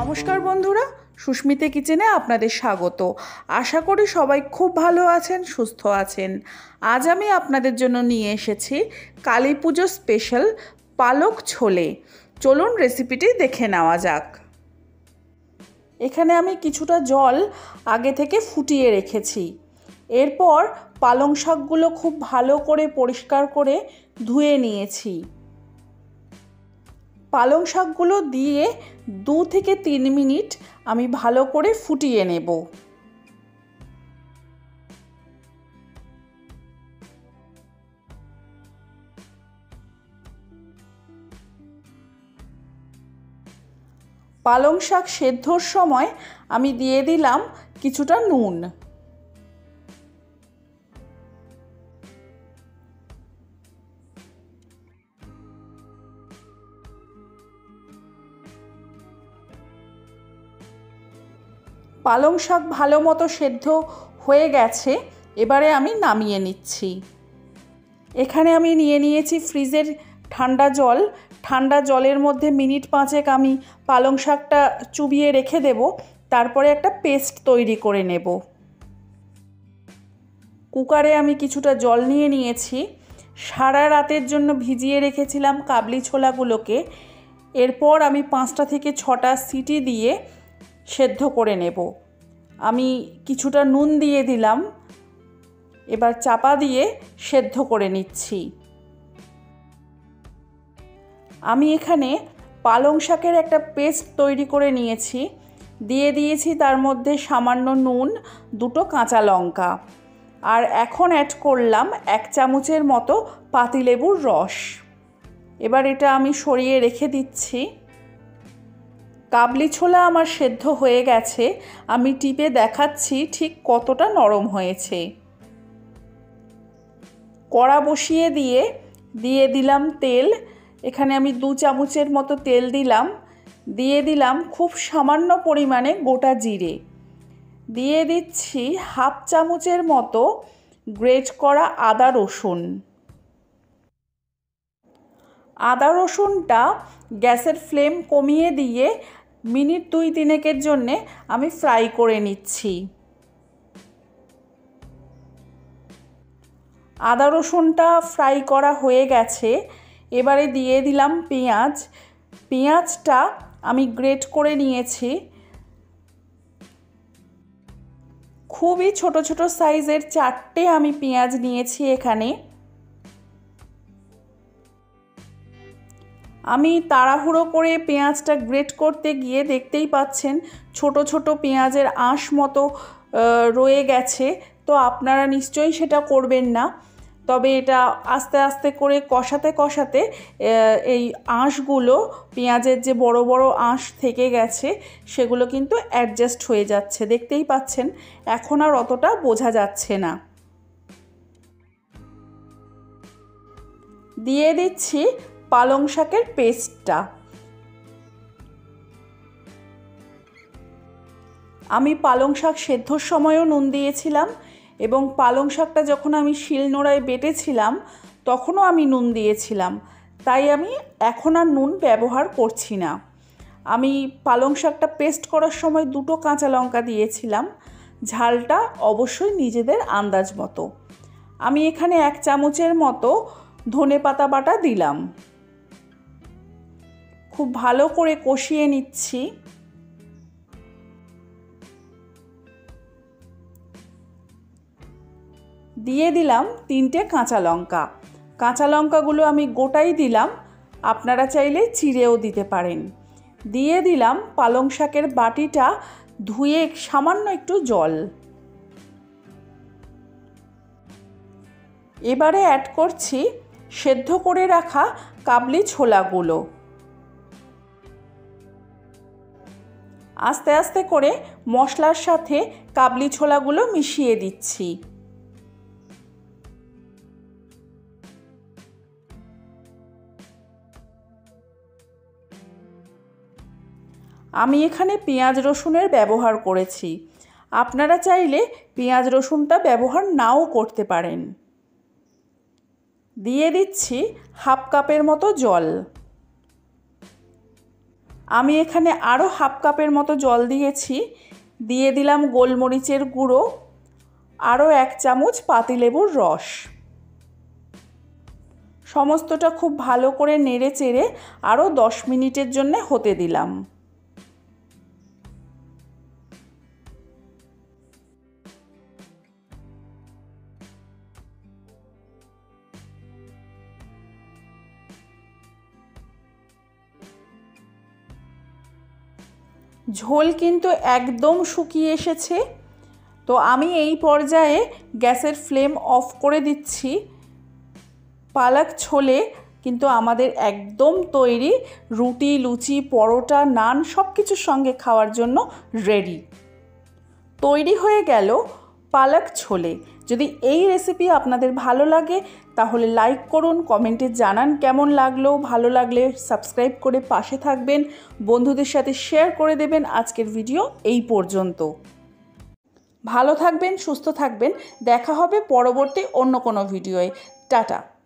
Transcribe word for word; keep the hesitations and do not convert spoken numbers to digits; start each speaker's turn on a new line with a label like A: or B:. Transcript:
A: নমস্কার বন্ধুরা, সুস্মিতা কিচেনে আপনাদের স্বাগত। আশা করি সবাই খুব ভালো আছেন, সুস্থ আছেন। আজ আমি আপনাদের জন্য নিয়ে এসেছি কালী পুজো স্পেশাল পালক ছোলে। চলুন রেসিপিটি দেখে নেওয়া যাক। এখানে আমি কিছুটা জল আগে থেকে ফুটিয়ে রেখেছি। এরপর পালং শাকগুলো খুব ভালো করে পরিষ্কার করে ধুয়ে নিয়েছি। পালং শাকগুলো দিয়ে দু থেকে তিন মিনিট আমি ভালো করে ফুটিয়ে নেব। পালং শাক সেদ্ধর সময় আমি দিয়ে দিলাম কিছুটা নুন। পালং শাক ভালো মতো সেদ্ধ হয়ে গেছে, এবারে আমি নামিয়ে নিচ্ছি। এখানে আমি নিয়ে নিয়েছি ফ্রিজের ঠান্ডা জল। ঠান্ডা জলের মধ্যে মিনিট পাঁচেক আমি পালং শাকটা চুবিয়ে রেখে দেব, তারপরে একটা পেস্ট তৈরি করে নেব। কুকারে আমি কিছুটা জল নিয়ে নিয়েছি। সারা রাতের জন্য ভিজিয়ে রেখেছিলাম কাবলি ছোলাগুলোকে। এরপর আমি পাঁচটা থেকে ছটা সিটি দিয়ে সেদ্ধ করে নেব। আমি কিছুটা নুন দিয়ে দিলাম, এবার চাপা দিয়ে সেদ্ধ করে নিচ্ছি। আমি এখানে পালং শাকের একটা পেস্ট তৈরি করে নিয়েছি। দিয়ে দিয়েছি তার মধ্যে সামান্য নুন, দুটো কাঁচা লঙ্কা, আর এখন অ্যাড করলাম এক চামচের মতো পাতিলেবুর রস। এবার এটা আমি সরিয়ে রেখে দিচ্ছি। কাবলি ছোলা আমার সেদ্ধ হয়ে গেছে। আমি টিপে দেখাচ্ছি ঠিক কতটা নরম হয়েছে। কড়া বসিয়ে দিয়ে দিয়ে দিলাম তেল। এখানে আমি দু চামচের মতো তেল দিলাম। দিয়ে দিলাম খুব সামান্য পরিমাণে গোটা জিরে। দিয়ে দিচ্ছি হাফ চামচের মতো গ্রেট করা আদা রসুন। আদা রসুনটা গ্যাসের ফ্লেম কমিয়ে দিয়ে মিনিট দুই তিনেকের জন্যে আমি ফ্রাই করে নিচ্ছি। আদা রসুনটা ফ্রাই করা হয়ে গেছে। এবারে দিয়ে দিলাম পেঁয়াজ। পেঁয়াজটা আমি গ্রেট করে নিয়েছি। খুবই ছোট ছোট সাইজের চারটে আমি পেঁয়াজ নিয়েছি এখানে। আমি তাড়াহুড়ো করে পেঁয়াজটা গ্রেট করতে গিয়ে দেখতেই পাচ্ছেন ছোট ছোট পেঁয়াজের আঁশ মতো রয়ে গেছে। তো আপনারা নিশ্চয়ই সেটা করবেন না। তবে এটা আস্তে আস্তে করে কষাতে কষাতে এই আঁশগুলো, পেঁয়াজের যে বড় বড় আঁশ থেকে গেছে, সেগুলো কিন্তু অ্যাডজাস্ট হয়ে যাচ্ছে। দেখতেই পাচ্ছেন এখন আর অতটা বোঝা যাচ্ছে না। দিয়ে দিচ্ছি পালং শাকের পেস্টটা। আমি পালং শাক সেদ্ধর সময়ও নুন দিয়েছিলাম, এবং পালং শাকটা যখন আমি শিলনোড়ায় বেটেছিলাম তখনও আমি নুন দিয়েছিলাম। তাই আমি এখন আর নুন ব্যবহার করছি না। আমি পালং শাকটা পেস্ট করার সময় দুটো কাঁচা লঙ্কা দিয়েছিলাম। ঝালটা অবশ্যই নিজেদের আন্দাজ মতো। আমি এখানে এক চামচের মতো ধনেপাতা বাটা দিলাম। খুব ভালো করে কষিয়ে নিচ্ছি। দিয়ে দিলাম তিনটে কাঁচা লঙ্কা। কাঁচা লঙ্কাগুলো আমি গোটাই দিলাম, আপনারা চাইলে চিড়েও দিতে পারেন। দিয়ে দিলাম পালং শাকের বাটিটা ধুয়ে সামান্য একটু জল। এবারে অ্যাড করছি সেদ্ধ করে রাখা কাবলি ছোলাগুলো। আস্তে আস্তে করে মশলার সাথে কাবলি ছোলাগুলো মিশিয়ে দিচ্ছি। আমি এখানে পেঁয়াজ রসুনের ব্যবহার করেছি। আপনারা চাইলে পেঁয়াজ রসুনটা ব্যবহার নাও করতে পারেন। দিয়ে দিচ্ছি হাফ কাপের মতো জল। আমি এখানে আরও হাফ কাপের মতো জল দিয়েছি। দিয়ে দিলাম গোলমরিচের গুঁড়ো, আরও এক চামচ পাতিলেবুর রস। সমস্তটা খুব ভালো করে নেড়ে চেড়ে আরও দশ মিনিটের জন্য হতে দিলাম। ঝোল কিন্তু একদম শুকিয়ে এসেছে। তো আমি এই পর্যায়ে গ্যাসের ফ্লেম অফ করে দিচ্ছি। পালক ছোলে কিন্তু আমাদের একদম তৈরি, রুটি, লুচি, পরোটা, নান সব কিছুর সঙ্গে খাওয়ার জন্য রেডি। তৈরি হয়ে গেল পালক ছোলে। যদি এই রেসিপি আপনাদের ভালো লাগে তাহলে লাইক করুন, কমেন্টে জানান কেমন লাগলো। ভালো লাগলে সাবস্ক্রাইব করে পাশে থাকবেন, বন্ধুদের সাথে শেয়ার করে দেবেন। আজকের ভিডিও এই পর্যন্ত। ভালো থাকবেন, সুস্থ থাকবেন। দেখা হবে পরবর্তী অন্য কোনো ভিডিওয়ে। টাটা।